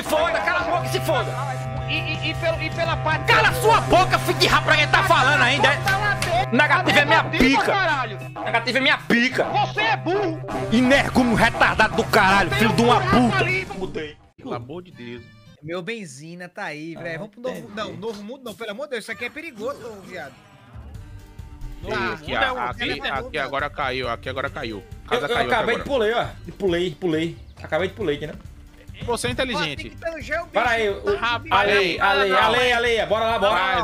foda, cala a boca e se foda. E pela parte... Cala sua boca, filho de rapa, quem tá falando ainda. Negativo é minha pica. Negativo é minha pica. Você é burro. Energúmeno retardado do caralho, filho de uma puta. Mudei. Pelo amor de Deus. Meu benzina tá aí, velho. Vamos pro novo... Não, novo mundo não, pelo amor de Deus. Isso aqui é perigoso, viado. Aqui agora caiu, aqui agora caiu. Eu acabei de pulei, ó. Pulei. Acabei de pulei, entendeu? Você é inteligente. Para aí, Ale, bora lá, bora.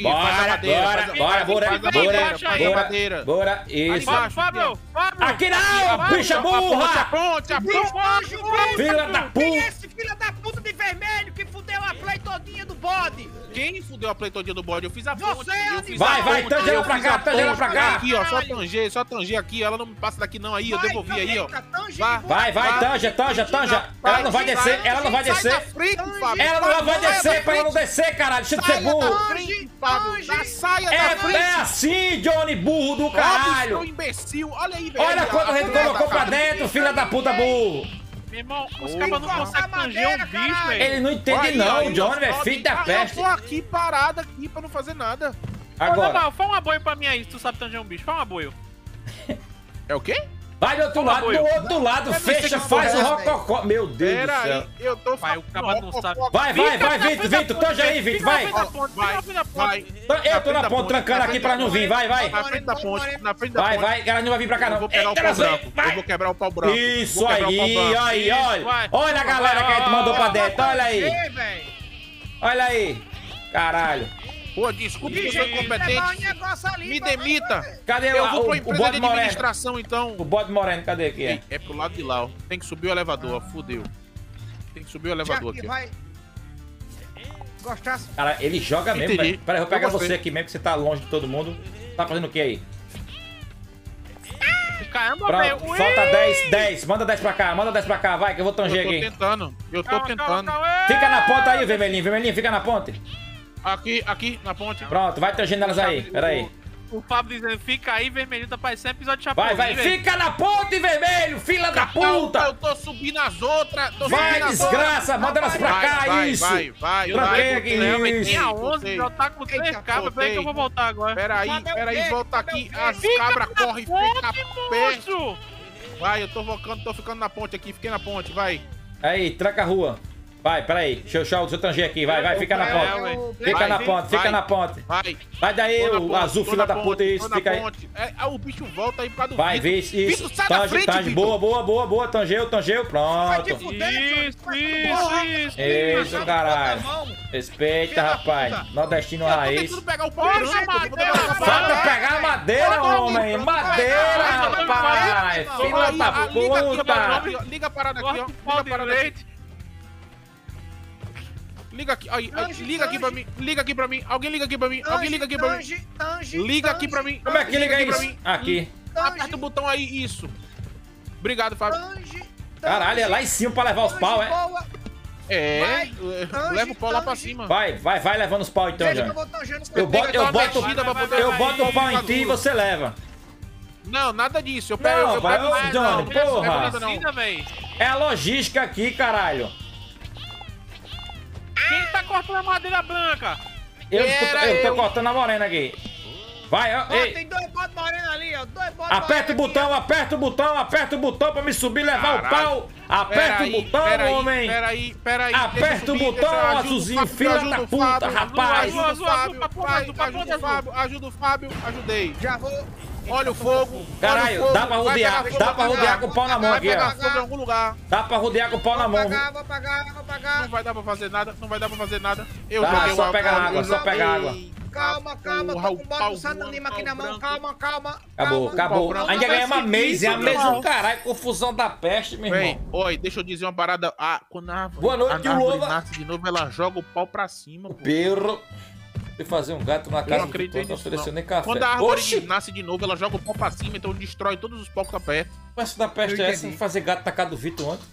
Bora, isso. Fábio! Aqui não, bicha burra! Filha da puta! Esse filho da puta de vermelho que fudeu a play todinha do bode! Quem fudeu a play todinha do bode? Eu fiz a ponte. Vai, tanja ela pra cá, tanja ela pra cá. Aqui, ó, só tangei aqui. Ela não me passa daqui não aí, eu devolvi aí, ó. Vai, tanja. Ela não vai descer, ela não vai descer. Ela não vai descer pra ela não descer, caralho. Deixa de ser burro. É assim, Johnny, burro do caralho. Imbecil, olha aí, velho. Olha quanto a gente colocou pra dentro, filha da puta burro. Meu irmão, os cabas não conseguem tanger um bicho, velho. Ele não entende não, o Johnny, velho, filho da peste. Eu tô aqui parado aqui pra não fazer nada. Agora. Fala um aboio pra mim aí, se tu sabe tanger um bicho. Fala um aboio. É o quê? Vai do outro lado, do outro lado, fecha, faz o rococó. Meu Deus do céu. Eu tô Vai, o caba não sabe. Vai, Vitor, tanja aí, Vitor, vai. Eu tô na ponte, trancando aqui pra não vir, vai. Na frente da ponte, na frente da ponte. Vai, ela não vai vir pra cá não. Eu vou pegar o pau branco, eu vou quebrar o pau branco. Isso aí, olha. Olha a galera que a gente mandou pra dentro, olha aí. Olha aí. Caralho. Pô, desculpa que eu sou incompetente. Me demita. Cadê Eu vou pra o empresa bode de moreno? administração, então. O bode moreno, cadê aqui? É pro lado de lá, ó. Tem que subir o elevador, ó. Fudeu. Tem que subir o elevador aqui, ó. Gostasse? Cara, ele joga mesmo, Entendi. velho. Pera aí, eu vou pegar Eu gostei. você aqui mesmo, que você tá longe de todo mundo. Tá fazendo o que aí? Caramba, Pronto, velho. falta 10. Manda 10 pra cá, vai, que eu vou tanger aqui. Eu tô tentando. Fica na ponta aí, vermelhinho, fica na ponte. Aqui, na ponte. Pronto, vai tangendo elas aí, pera aí. O Fábio dizendo, fica aí, vermelhinho, tá parecendo episódio de Chapolin. Vai, fica na ponte, vermelho, filha da puta! Eu tô subindo as outras. Vai, desgraça, manda elas pra cá, isso! Vai. Tranquei aqui, isso! Tinha 11, já tá com 3 cabras, peraí que eu vou voltar agora. Pera aí, volta aqui. As cabras correm, fica perto. Vai, eu tô ficando na ponte aqui, fiquei na ponte, vai. Aí, tranca a rua. Vai, peraí, deixa eu tanger aqui, vai, fica na ponte. Fica na ponte. Vai daí, o azul, filha da puta, isso, fica aí. O bicho volta aí por causa do Vai, vê isso. Tange, boa, tangeu, pronto. Isso, caralho. Respeita, rapaz. Nordestino raiz. Falta pegar a madeira, homem. Madeira, rapaz. Filha da puta. Liga a parada aqui, ó. Liga aqui, liga aqui pra mim. Alguém liga aqui pra mim. Liga aqui pra mim. Como é que liga isso? Aqui. Aperta o botão aí, isso. Obrigado, Fábio. Caralho, é lá em cima pra levar os pau, é? Leva o pau lá pra cima. Vai levando os pau então, Johnny. Eu boto o pau em ti e você leva. Não, nada disso. Eu pego. Não, Johnny, porra. Não. É a logística aqui, caralho. Quem tá cortando a madeira branca? Eu tô cortando a morena aqui. Vai, ó. Tem 2 botes morenos ali, ó. 2 botes aperta o botão pra me subir e levar o pau. Aperta o botão, homem. Peraí. Aperta o botão, azulzinho, filha da puta, rapaz. Ajuda o Fábio. Ajudei. Já vou. Olha o fogo. Caralho, dá pra rodear com o pau na mão aqui, ó. Em algum lugar. Dá pra rodear com o pau na mão. Vou pagar. Não vai dar pra fazer nada. Tá, só pegar água. Calma, tô com o bote do Santa Lima aqui na mão. Calma. Acabou. Ainda ganhamos a Maze do caralho. Confusão da peste, meu irmão. Oi, deixa eu dizer uma parada. Quando a árvore, boa noite, árvore nasce de novo, ela joga o pau pra cima, pô. Perro. Fui fazer um gato na casa do não ofereceu nem café. Quando a árvore nasce de novo, ela joga o pau pra cima, então destrói todos os paus que tá perto. Mas da peste é essa de fazer gato na casa do Vitor ontem?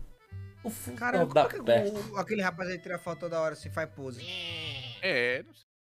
Caramba, como é que aquele rapaz aí tira foto toda hora se faz pose? Não sei.